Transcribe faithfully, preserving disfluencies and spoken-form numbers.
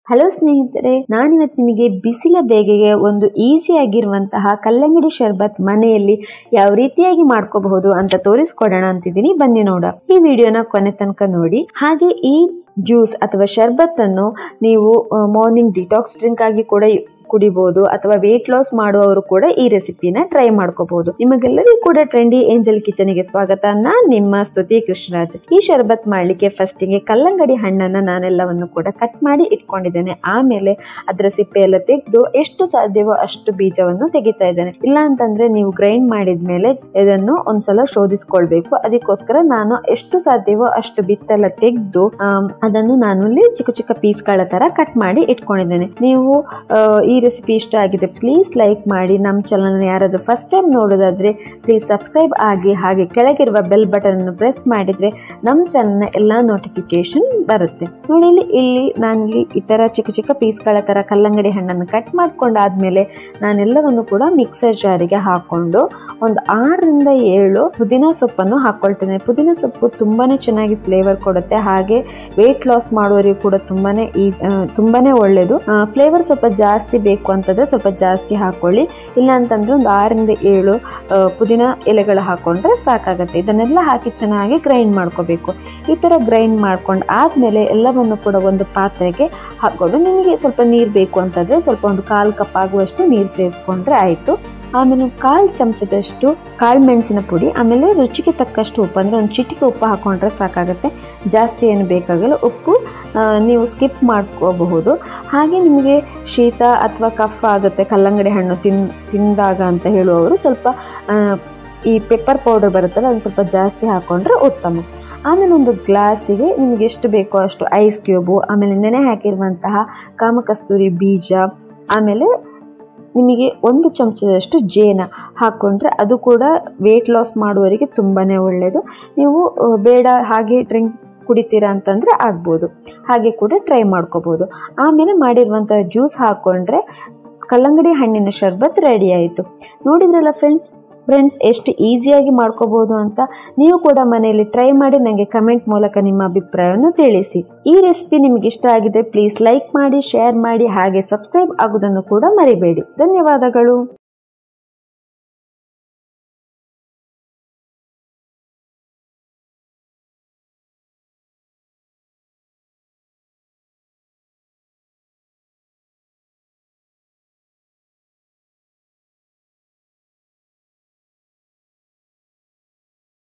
Hello ಸ್ನೇಹಿತರೆ, ನಾನಿವತ್ತು ನಿಮಗೆ ಬಿಸಿಲ ಬೇಗೆಗೆ ಒಂದು ಈಸಿ ಆಗಿರುವಂತಹ ಕಲ್ಲಂಗಡಿ ಶರ್ಬತ್ ಮನೆಯಲ್ಲಿ ಯಾವ ರೀತಿಯಾಗಿ ಮಾಡ್ಕೋಬಹುದು ಅಂತ ತೋರಿಸ್ಕೊಡೋಣ ಅಂತಿದ್ದೀನಿ. ಬನ್ನಿ ನೋಡ ಈ ವಿಡಿಯೋನ ಕೊನೆ ತನಕ ನೋಡಿ. ಹಾಗೆ ಈ ಜ್ಯೂಸ್ ಅಥವಾ ಶರ್ಬತ್ ಅನ್ನು ನೀವು ಮಾರ್ನಿಂಗ್ ಡಿಟಾಕ್ಸ್ ಡ್ರಿಂಕ್ ಆಗಿ ಕೂಡ ಕುಡಿಬಹುದು ಅಥವಾ ವೇಟ್ ಲಾಸ್ ಮಾಡುವವರು ಕೂಡ ಈ ರೆಸಿಪಿನ ಟ್ರೈ ಮಾಡ್ಕೋಬಹುದು. ನಿಮಗೆಲ್ಲರಿಗೂ ಕೂಡ ಟ್ರೆಂಡಿ ಏಂಜಲ್ ಕಿಚನ್ ಗೆ ಸ್ವಾಗತ. ನಾನ್ ನಿಮ್ಮ ಸ್ತುತಿ ಕೃಷ್ಣರಾಜ್. ಈ ಶರ್ಬತ್ ಮಾಡ್ಲಿಕ್ಕೆ ಫಸ್ಟ್ ಗೆ ಕಲ್ಲಂಗಡಿ ಹಣ್ಣನ್ನ ನಾನೆಲ್ಲವನ್ನು ಕೂಡ ಕಟ್ ಮಾಡಿ ಇಟ್ಕೊಂಡಿದ್ದೇನೆ. ಆಮೇಲೆ ಅದರ ಸಿಪ್ಪೆ ಎಲ್ಲ ತೆಗೆದು ಎಷ್ಟು ಸಾಧ್ಯವೋ ಅಷ್ಟು ಬೀಜವನ್ನು ತೆಗಿತಾ ಇದ್ದೇನೆ. ಇಲ್ಲ ಅಂತಂದ್ರೆ ನೀವು ಗ್ರೈಂಡ್ ಮಾಡಿದ್ಮೇಲೆ ಇದನ್ನು ಒಂದ್ಸಲ ಶೋಧಿಸ್ಕೊಳ್ಬೇಕು. ಅದಕ್ಕೋಸ್ಕರ ನಾನು ಎಷ್ಟು ಸಾಧ್ಯವೋ ಅಷ್ಟು ಬಿತ್ತೆಲ್ಲ ತೆಗೆದು ಅದನ್ನು ನಾನು ಇಲ್ಲಿ ಚಿಕ್ಕ ಚಿಕ್ಕ ಪೀಸ್ ಗಳ ತರ ಕಟ್ ಮಾಡಿ ಇಟ್ಕೊಂಡಿದ್ದೇನೆ. ನೀವು ಈ ರೆಸಿಪಿ ಇಷ್ಟ ಆಗಿದೆ ಪ್ಲೀಸ್ ಲೈಕ್ ಮಾಡಿ. ನಮ್ಮ ಚಾನಲ್ ಯಾರಾದ್ರೂ ಫಸ್ಟ್ ಟೈಮ್ ನೋಡೋದಾದ್ರೆ ಪ್ಲೀಸ್ ಸಬ್ಸ್ಕ್ರೈಬ್ ಆಗಿ, ಹಾಗೆ ಕೆಳಗಿರುವ ಬೆಲ್ ಬಟನ್ ಅನ್ನು ಪ್ರೆಸ್ ಮಾಡಿದ್ರೆ ನಮ್ಮ ಚಾನಲ್ನ ಎಲ್ಲಾ ನೋಟಿಫಿಕೇಶನ್ ಬರುತ್ತೆ. ನೋಡಿ ಇಲ್ಲಿ ಇಲ್ಲಿ ನಾನಿಲ್ಲಿ ಈ ತರ ಚಿಕ್ಕ ಚಿಕ್ಕ ಪೀಸ್ಗಳ ತರ ಕಲ್ಲಂಗಡಿ ಹಣ್ಣನ್ನು ಕಟ್ ಮಾಡ್ಕೊಂಡಾದ್ಮೇಲೆ ನಾನೆಲ್ಲವನ್ನು ಕೂಡ ಮಿಕ್ಸರ್ ಜಾರಿಗೆ ಹಾಕೊಂಡು ಒಂದು ಆರರಿಂದ ಏಳು ಪುದೀನ ಸೊಪ್ಪನ್ನು ಹಾಕೊಳ್ತೇನೆ. ಪುದೀನ ಸೊಪ್ಪು ತುಂಬಾನೇ ಚೆನ್ನಾಗಿ ಫ್ಲೇವರ್ ಕೊಡುತ್ತೆ, ಹಾಗೆ ವೇಟ್ ಲಾಸ್ ಮಾಡುವವರಿಗೆ ಕೂಡ ತುಂಬಾನೇ ತುಂಬಾನೇ ಒಳ್ಳೇದು. ಫ್ಲೇವರ್ ಸ್ವಲ್ಪ ಜಾಸ್ತಿ ಬೇಕು ಅಂತಂದ್ರೆ ಸ್ವಲ್ಪ ಜಾಸ್ತಿ ಹಾಕೊಳ್ಳಿ, ಇಲ್ಲ ಅಂತಂದ್ರೆ ಒಂದು ಆರರಿಂದ ಏಳು ಪುದೀನ ಎಲೆಗಳು ಹಾಕೊಂಡ್ರೆ ಸಾಕಾಗತ್ತೆ. ಇದನ್ನೆಲ್ಲ ಹಾಕಿ ಚೆನ್ನಾಗಿ ಗ್ರೈಂಡ್ ಮಾಡ್ಕೋಬೇಕು. ಈ ತರ ಗ್ರೈಂಡ್ ಮಾಡ್ಕೊಂಡು ಆದ್ಮೇಲೆ ಎಲ್ಲವನ್ನು ಕೂಡ ಒಂದು ಪಾತ್ರೆಗೆ ಹಾಕೊಂಡು, ನಿಮಗೆ ಸ್ವಲ್ಪ ನೀರು ಬೇಕು ಅಂತಂದ್ರೆ ಸ್ವಲ್ಪ ಒಂದು ಕಾಲು ಕಪ್ ಆಗುವಷ್ಟು ನೀರು ಸೇರಿಸ್ಕೊಂಡ್ರೆ ಆಯ್ತು. ಆಮೇಲೆ ಕಾಲು ಚಮಚದಷ್ಟು ಕಾಳು ಮೆಣಸಿನ ಪುಡಿ, ಆಮೇಲೆ ರುಚಿಗೆ ತಕ್ಕಷ್ಟು ಉಪ್ಪು, ಅಂದ್ರೆ ಒಂದು ಚಿಟಿಕೆ ಉಪ್ಪು ಹಾಕೊಂಡ್ರೆ ಸಾಕಾಗುತ್ತೆ, ಜಾಸ್ತಿ ಏನು ಬೇಕಾಗಲ್ಲ. ಉಪ್ಪು ನೀವು ಸ್ಕಿಪ್ ಮಾಡ್ಕೋಬಹುದು. ಹಾಗೆ ನಿಮಗೆ ಶೀತ ಅಥವಾ ಕಫ ಆಗುತ್ತೆ ಕಲ್ಲಂಗಡಿ ಹಣ್ಣು ತಿನ್ ತಿಂದಾಗ ಅಂತ ಹೇಳುವವರು ಸ್ವಲ್ಪ ಈ ಪೆಪ್ಪರ್ ಪೌಡರ್ ಬರುತ್ತಲ್ಲ ಅದನ್ನು ಸ್ವಲ್ಪ ಜಾಸ್ತಿ ಹಾಕೊಂಡ್ರೆ ಉತ್ತಮ. ಆಮೇಲೆ ಒಂದು ಗ್ಲಾಸಿಗೆ ನಿಮಗೆ ಎಷ್ಟು ಬೇಕೋ ಅಷ್ಟು ಐಸ್ ಕ್ಯೂಬು, ಆಮೇಲೆ ನೆನೆ ಹಾಕಿರುವಂತಹ ಕಾಮಕಸ್ತೂರಿ ಬೀಜ, ಆಮೇಲೆ ನಿಮಗೆ ಒಂದು ಚಮಚದಷ್ಟು ಜೇನ ಹಾಕ್ಕೊಂಡ್ರೆ ಅದು ಕೂಡ ವೇಟ್ ಲಾಸ್ ಮಾಡುವವರಿಗೆ ತುಂಬಾ ಒಳ್ಳೆಯದು. ನೀವು ಬೇಡ ಹಾಗೆ ಡ್ರಿಂಕ್ ಕುಡಿತೀರಾ ಅಂತಂದರೆ ಆಗ್ಬೋದು, ಹಾಗೆ ಕೂಡ ಟ್ರೈ ಮಾಡ್ಕೋಬೋದು. ಆಮೇಲೆ ಮಾಡಿರುವಂಥ ಜ್ಯೂಸ್ ಹಾಕ್ಕೊಂಡ್ರೆ ಕಲ್ಲಂಗಡಿ ಹಣ್ಣಿನ ಶರ್ಬತ್ ರೆಡಿ ಆಯಿತು. ನೋಡಿದ್ರಲ್ಲ ಫ್ರೆಂಡ್ಸ್ ಫ್ರೆಂಡ್ಸ್ ಎಷ್ಟು ಈಸಿಯಾಗಿ ಮಾಡ್ಕೋಬಹುದು ಅಂತ. ನೀವು ಕೂಡ ಮನೆಯಲ್ಲಿ ಟ್ರೈ ಮಾಡಿ ನನಗೆ ಕಮೆಂಟ್ ಮೂಲಕ ನಿಮ್ಮ ಅಭಿಪ್ರಾಯವನ್ನು ತಿಳಿಸಿ. ಈ ರೆಸಿಪಿ ನಿಮಗೆ ಇಷ್ಟ ಆಗಿದೆ ಪ್ಲೀಸ್ ಲೈಕ್ ಮಾಡಿ, ಶೇರ್ ಮಾಡಿ, ಹಾಗೆ ಸಬ್ಸ್ಕ್ರೈಬ್ ಆಗೋದನ್ನು ಕೂಡ ಮರಿಬೇಡಿ. ಧನ್ಯವಾದಗಳು.